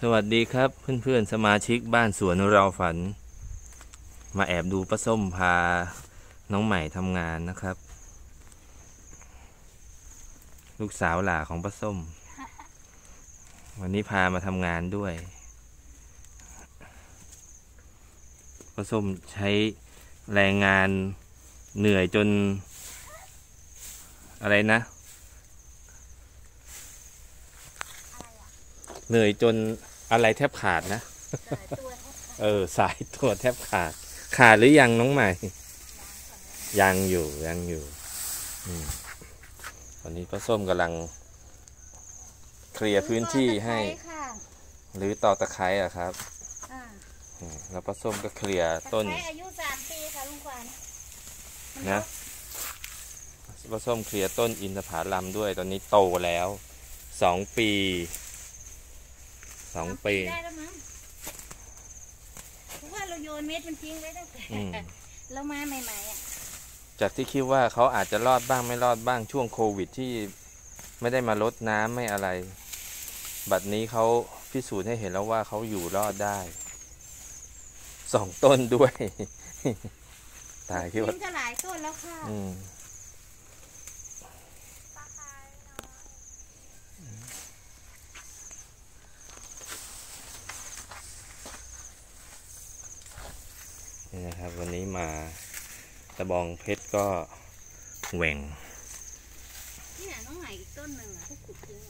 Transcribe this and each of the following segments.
สวัสดีครับเพื่อนๆสมาชิกบ้านสวนเราฝันมาแอบดูป้าส้มพาน้องใหม่ทำงานนะครับลูกสาวหล่าของป้าส้มวันนี้พามาทำงานด้วยป้าส้มใช้แรงงานเหนื่อยจนอะไรนะเหนื่อยจนอะไรแทบขาดนะสายตัวแทบขาดหรือยังน้องใหม่ยังอยู่ตอนนี้ป้าส้มกำลังเคลียร์พื้นที่ให้หรือตอกตะไคร้อะครับแล้วป้าส้มก็เคลียร์ต้นอายุ3 ปีค่ะลุงขวัญนะป้าส้มเคลียร์ต้นอินทผลัมด้วยตอนนี้โตแล้ว2 ปีได้แล้วมั้งเพราะว่าเราโยนเม็ดมันทิ้งไว้ตั้งแต่เรามาใหม่ๆอ่ะจากที่คิดว่าเขาอาจจะรอดบ้างไม่รอดบ้างช่วงโควิดที่ไม่ได้มารดน้ำไม่อะไรบัดนี้เขาพิสูจน์ให้เห็นแล้วว่าเขาอยู่รอดได้2 ต้นด้วยตายคิดว่าหลายต้นแล้วค่ะนี่นะครับวันนี้มาตะบองเพชรก็แหว่งนี่น้องใหม่อีกต้นหนึ่งอ่ะที่ขุดทิ้ง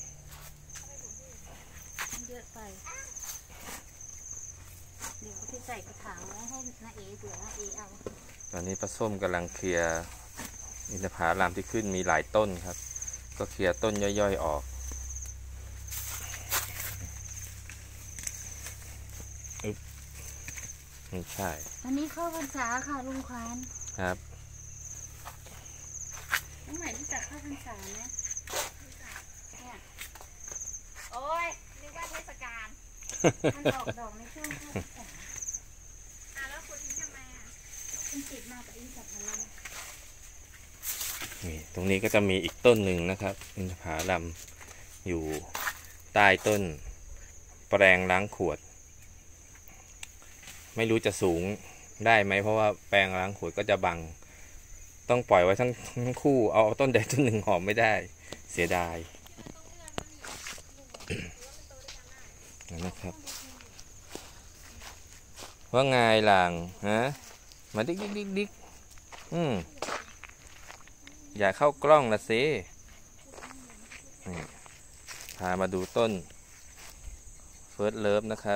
เยอะไปเดี๋ยวที่ใส่กระถางไว้ให้น้าเอ๋เผื่อน้าเอ๋เอาตอนนี้ป้าส้มกำลังเคลียร์อินทผลัมที่ขึ้นมีหลายต้นครับก็เคลียร์ต้นย่อยๆออกไม่ใช่อันนี้เข้าพรรษาค่ะลุงขวัญครับน้องใหม่รู้จักเข้าพรรษาไหมเนี่ยโอ้ยนึกว่าเทศกาลมันออกดอกในช่วงเข้าพรรษาแล้วคุณทิ้งทำไมคุณติดมากับอินทผลัมนี่ตรงนี้ก็จะมีอีกต้นหนึ่งนะครับอินทผลัมอยู่ใต้ต้นแปรงล้างขวดไม่รู้จะสูงได้ไหมเพราะว่าแปรงล้างขวดก็จะบังต้องปล่อยไว้ทั้งคู่เอาต้นใดต้นหนึ่งหอมไม่ได้เสียดายนะครับว่าไงหลังฮะมาดิกอย่าเข้ากล้องละสิพามาดูต้นเฟิร์สเลิฟนะครับ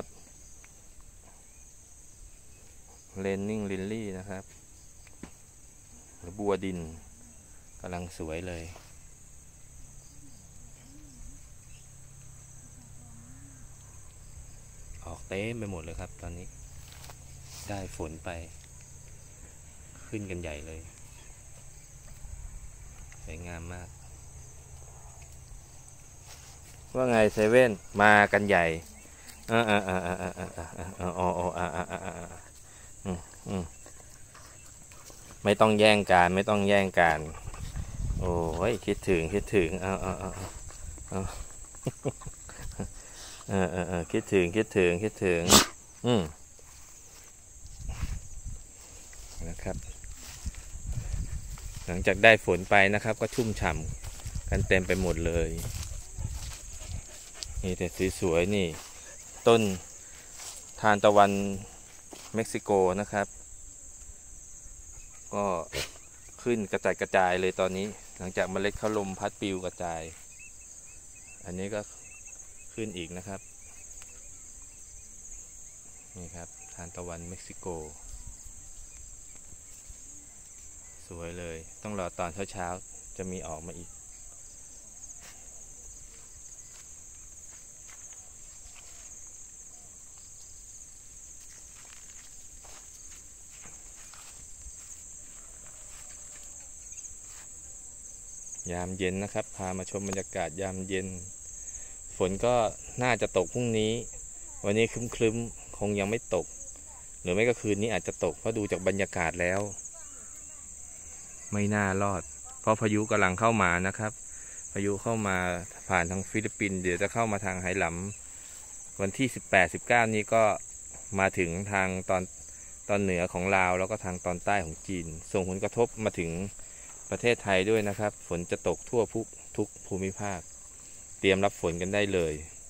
เลนนิ่งลิลลี่นะครับหรือบัวดินกำลังสวยเลยออกเต็มไปหมดเลยครับตอนนี้ได้ฝนไปขึ้นกันใหญ่เลยสวยงามมากว่าไงเซเว่นมากันใหญ่ไม่ต้องแย่งกันไม่ต้องแย่งกันโอ้ยคิดถึงคิดถึงนะครับหลังจากได้ฝนไปนะครับก็ชุ่มฉ่ำกันเต็มไปหมดเลยนี่แต่สวยๆนี่ต้นทานตะวันเม็กซิโกนะครับก็ขึ้นกระจายเลยตอนนี้หลังจากเมล็ดเขาลมพัดปลิวกระจายอันนี้ก็ขึ้นอีกนะครับนี่ครับทานตะวันเม็กซิโกสวยเลยต้องรอตอนเช้าจะมีออกมาอีกยามเย็นนะครับพามาชมบรรยากาศยามเย็นฝนก็น่าจะตกพรุ่งนี้วันนี้ครึ้มคงยังไม่ตกหรือไม่ก็คืนนี้อาจจะตกเพราะดูจากบรรยากาศแล้วไม่น่ารอดเพราะพายุกำลังเข้ามานะครับพายุเข้ามาผ่านทางฟิลิปปินส์เดี๋ยวจะเข้ามาทางไหหลำวันที่18-19นี้ก็มาถึงทางตอนเหนือของลาวแล้วก็ทางตอนใต้ของจีนส่งผลกระทบมาถึงประเทศไทยด้วยนะครับฝนจะตกทั่วทุกภูมิภาคเตรียมรับฝนกันได้เลย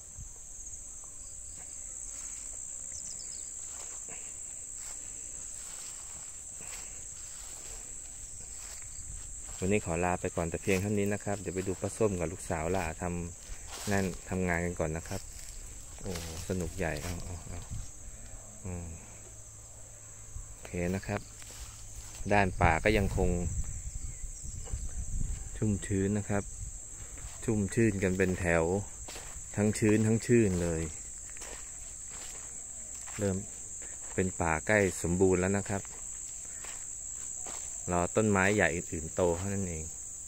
วันนี้ขอลาไปก่อนแต่เพียงเท่านี้นะครับเดี๋ยวไปดูป้าส้มกับลูกสาวล่าทำงานกันก่อนนะครับโอ้สนุกใหญ่เอาโอเคนะครับด้านป่าก็ยังคงชุ่มชื้นนะครับชุ่มชื่นกันเป็นแถวทั้งชื้นทั้งชื่นเลยเริ่มเป็นป่าใกล้สมบูรณ์แล้วนะครับรอต้นไม้ใหญ่อื่นๆโตเท่านั้นเอง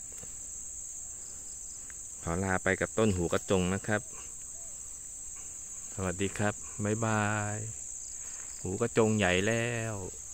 ขอลาไปกับต้นหูกระจงนะครับสวัสดีครับบ๊ายบายหูกระจงใหญ่แล้ว